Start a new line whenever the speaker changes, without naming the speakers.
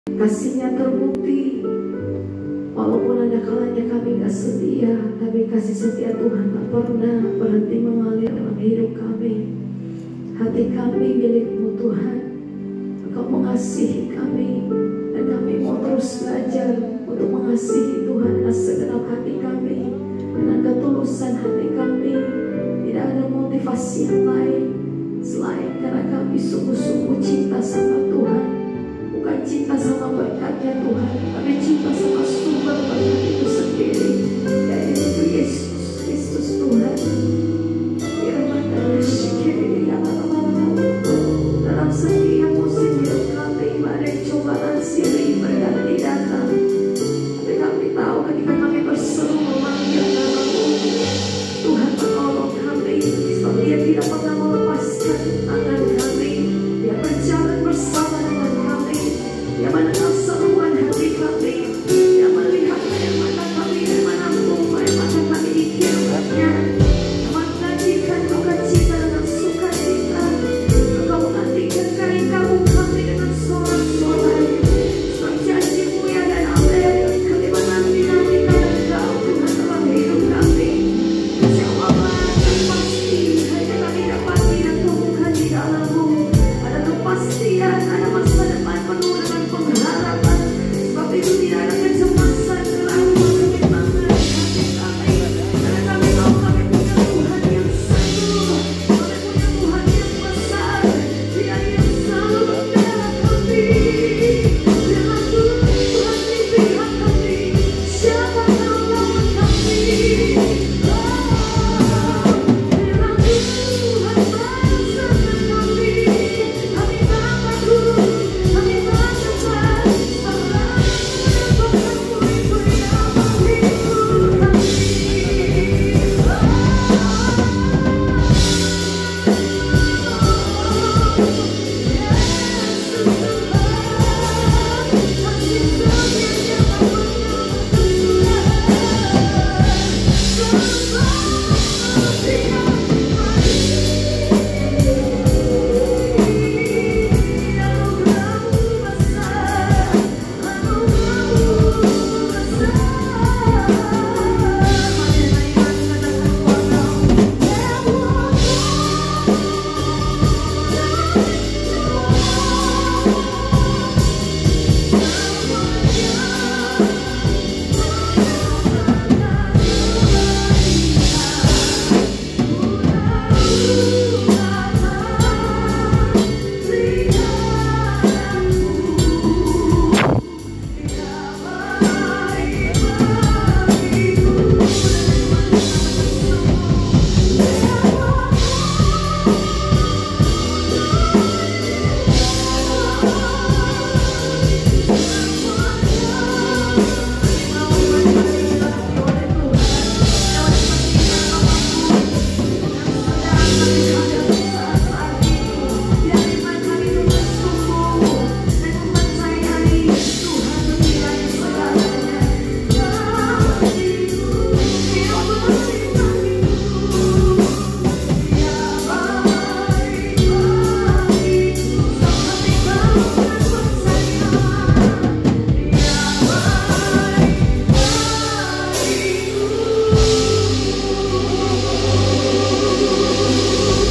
Kasih-Nya terbukti. Walaupun ada kalanya kami gak setia, tapi kasih setia Tuhan tak pernah berhenti mengalir dalam hidup kami. Hati kami milik-Mu Tuhan. Engkau mengasihi kami, dan kami mau terus belajar untuk mengasihi Tuhan dengan segenap hati kami, dengan ketulusan hati kami. Tidak ada motivasi yang lain selain karena kami sungguh-sungguh cinta sama Tuhan. Bukan cinta sama berkat-Nya Tuhan, tapi cinta sama sumber berkat itu sendiri, yaitu Yesus Kristus Tuhan. Dalam setiap musim hidup kami, badai cobaan silih berganti datang, tapi kami tahu ketika kami berseru memanggil nama-Mu, Tuhan menolong kami. Sebab Dia tidak pernah melepaskan tangan kami. Dia berjalan bersama dengan kami. Dia mendengar seruan hati kami.